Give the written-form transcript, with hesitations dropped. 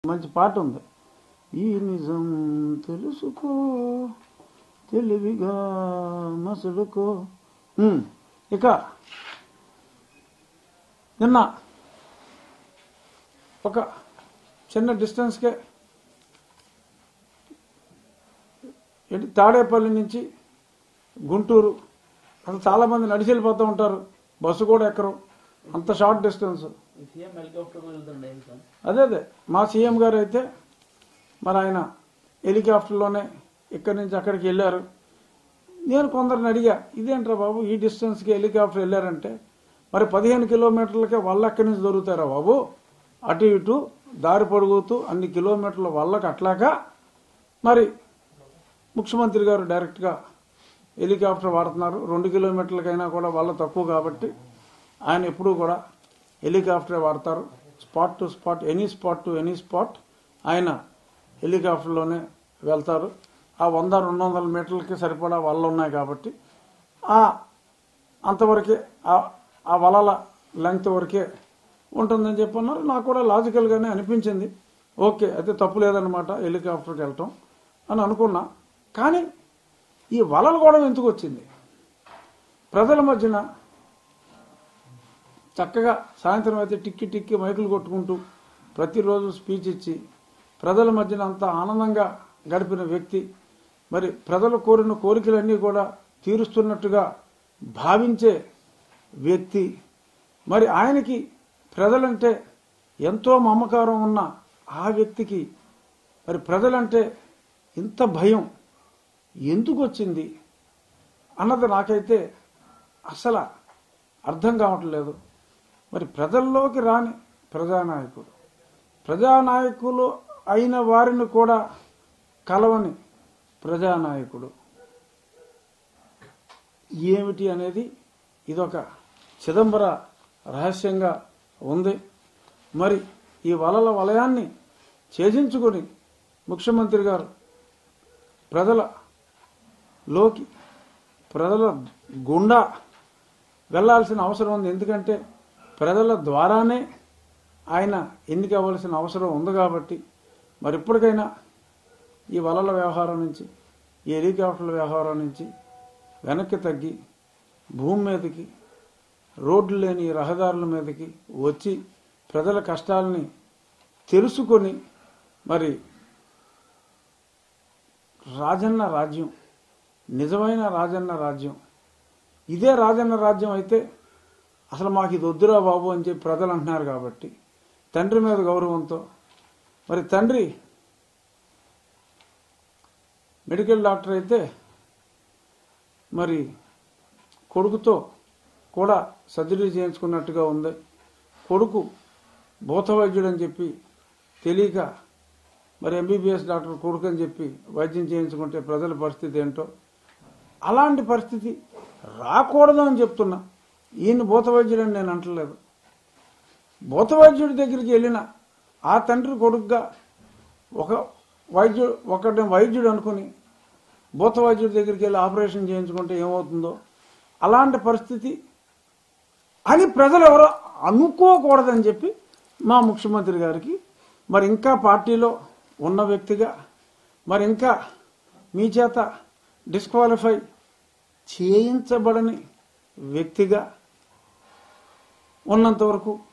మంచి పాట ఉంది. ఈ నిజం తెలుసుకో తెలివిగా మసలుకో. ఇక నిన్న ఒక చిన్న డిస్టెన్స్కే తాడేపల్లి నుంచి గుంటూరు అసలు చాలామంది నడిచి వెళ్ళిపోతూ ఉంటారు, బస్సు కూడా ఎక్కరు, అంత షార్ట్ డిస్టెన్స్. అదే మా సీఎం గారు అయితే మరి ఆయన హెలికాప్టర్లోనే ఇక్కడి నుంచి అక్కడికి వెళ్ళారు. నేను కొందరిని అడిగా, ఇదేంట్రా బాబు ఈ డిస్టెన్స్కి హెలికాప్టర్ వెళ్ళారంటే, మరి 15 కిలోమీటర్లకే వల్ల ఎక్కడి నుంచి దొరుకుతారా బాబు, అటు ఇటు దారి పొడుగుతూ అన్ని కిలోమీటర్ల వల్లకి అట్లాగా మరి ముఖ్యమంత్రి గారు డైరెక్ట్గా హెలికాప్టర్ వాడుతున్నారు. 2 కిలోమీటర్లకైనా కూడా వల్ల తక్కువ కాబట్టి ఆయన ఎప్పుడూ కూడా హెలికాప్టరే వాడతారు. Spot to spot, any spot to any spot ఆయన హెలికాప్టర్లోనే వెళ్తారు. ఆ 100-200 మీటర్లకి సరిపడా వలలు ఉన్నాయి కాబట్టి అంతవరకే ఆ వలల లెంగ్త్ వరకే ఉంటుందని చెప్పన్నారు. నాకు కూడా లాజికల్గానే అనిపించింది. ఓకే, అయితే తప్పు లేదనమాట హెలికాప్టర్కి వెళ్ళటం అని అనుకున్నా. కానీ ఈ వలలు కూడా ఎందుకు వచ్చింది? ప్రజల మధ్యన చక్కగా సాయంత్రం అయితే టిక్కి టిక్కి మైకులు కొట్టుకుంటూ ప్రతిరోజు స్పీచ్ ఇచ్చి ప్రజల మధ్యన అంత ఆనందంగా గడిపిన వ్యక్తి, మరి ప్రజలు కోరిన కోరికలన్నీ కూడా తీరుస్తున్నట్టుగా భావించే వ్యక్తి, మరి ఆయనకి ప్రజలంటే ఎంతో మమకారం ఉన్న ఆ వ్యక్తికి మరి ప్రజలంటే ఇంత భయం ఎందుకు వచ్చింది అన్నది నాకైతే అసలు అర్థం కావట్లేదు. మరి ప్రజల్లోకి రాని ప్రజానాయకులు అయిన వారిని కూడా కలవని ప్రజానాయకుడు ఏమిటి అనేది ఇదొక చిదంబర రహస్యంగా ఉంది. మరి ఈ వలల వలయాన్ని ఛేదించుకొని ముఖ్యమంత్రి గారు ప్రజల గుండా వెళ్లాల్సిన అవసరం ఉంది. ఎందుకంటే ప్రజల ద్వారానే ఆయన ఎన్నిక అవ్వాల్సిన అవసరం ఉంది కాబట్టి మరి ఇప్పటికైనా ఈ వలల వ్యవహారం నుంచి, ఈ హెలికాప్టర్ల వ్యవహారం నుంచి వెనక్కి తగ్గి భూమి మీదకి, రోడ్లు లేని రహదారుల మీదకి వచ్చి ప్రజల కష్టాలని తెలుసుకొని మరి రాజన్న రాజ్యం, నిజమైన రాజన్న రాజ్యం, ఇదే రాజన్న రాజ్యం అయితే అసలు మాకు ఇది వద్దురా బాబు అని చెప్పి ప్రజలు అంటున్నారు కాబట్టి తండ్రి మీద గౌరవంతో, మరి తండ్రి మెడికల్ డాక్టర్ అయితే మరి కొడుకుతో కూడా సర్జరీ చేయించుకున్నట్టుగా ఉంది. కొడుకు భూత వైద్యుడు అని చెప్పి తెలియక మరి ఎంబీబీఎస్ డాక్టర్ కొడుకు అని చెప్పి వైద్యం చేయించుకుంటే ప్రజల పరిస్థితి ఏంటో, అలాంటి పరిస్థితి రాకూడదు అని చెప్తున్నా. ఈయన భూత వైద్యుడు అని నేను అంటలేదు. భూత వైద్యుడి దగ్గరికి వెళ్ళిన ఆ తండ్రి కొడుకుగా ఒకటి వైద్యుడు అనుకుని భూత వైద్యుడి దగ్గరికి వెళ్ళి ఆపరేషన్ చేయించుకుంటే ఏమవుతుందో అలాంటి పరిస్థితి అని ప్రజలు ఎవరో అనుకోకూడదని చెప్పి మా ముఖ్యమంత్రి గారికి, మరి ఇంకా పార్టీలో ఉన్న వ్యక్తిగా, మరి ఇంకా మీ చేత డిస్క్వాలిఫై చేయించబడని వ్యక్తిగా ఉన్నంత వరకు